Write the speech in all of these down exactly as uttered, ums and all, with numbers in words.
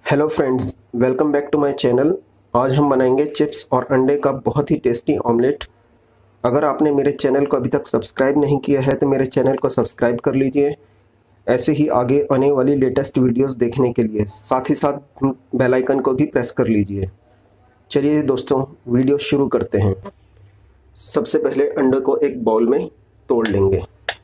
Hello friends, welcome back to my channel. आज हम बनाएंगे चिप्स और अंडे का बहुत ही टेस्टी ऑमलेट। अगर आपने मेरे चैनल को अभी तक सब्सक्राइब नहीं किया है तो मेरे चैनल को सब्सक्राइब कर लीजिए, ऐसे ही आगे आने वाली लेटेस्ट वीडियोस देखने के लिए। साथ ही साथ बेल आइकन को भी प्रेस कर लीजिए। चलिए दोस्तों, वीडियो शुरू करते हैं। सबसे पहले अंडे को एक बाउल में तोड़ लेंगे।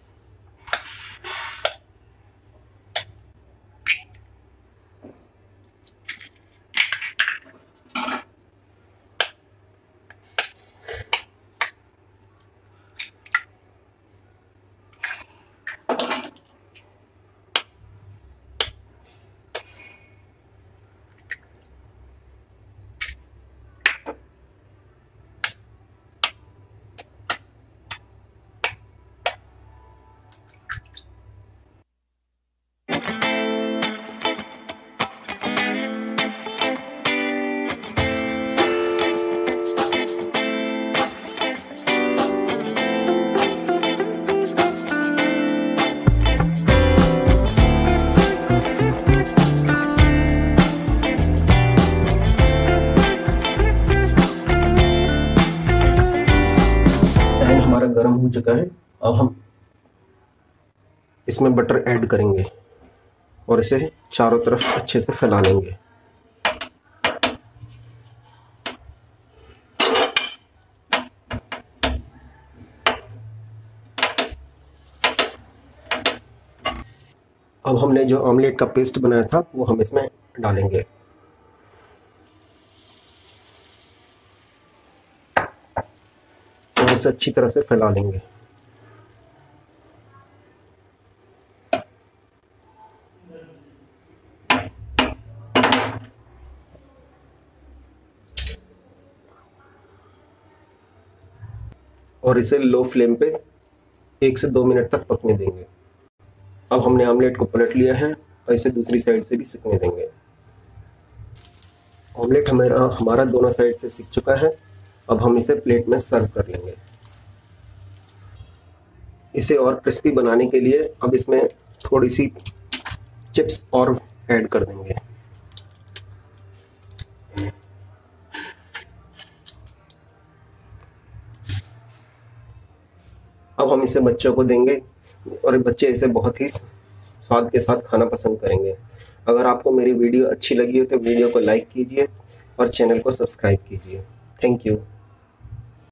पैन हमारा गर्म हो चुका है। अब हम इसमें बटर ऐड करेंगे और इसे चारों तरफ अच्छे से फैला लेंगे। अब हमने जो ऑमलेट का पेस्ट बनाया था वो हम इसमें डालेंगे। और इसे अच्छी तरह से फैला लेंगे। और इसे लो फ्लेम पे एक से दो मिनट तक पकने देंगे। अब हमने ऑमलेट को पलट लिया है और इसे दूसरी साइड से भी सिकने देंगे। ऑमलेट हमारा हमारा दोनों साइड से सिक चुका है। अब हम इसे प्लेट में सर्व कर लेंगे। इसे और क्रिस्पी बनाने के लिए अब इसमें थोड़ी सी चिप्स और ऐड कर देंगे। अब हम इसे बच्चों को देंगे और बच्चे इसे बहुत ही स्वाद के साथ खाना पसंद करेंगे। अगर आपको मेरी वीडियो अच्छी लगी हो तो वीडियो को लाइक कीजिए और चैनल को सब्सक्राइब कीजिए। Thank you.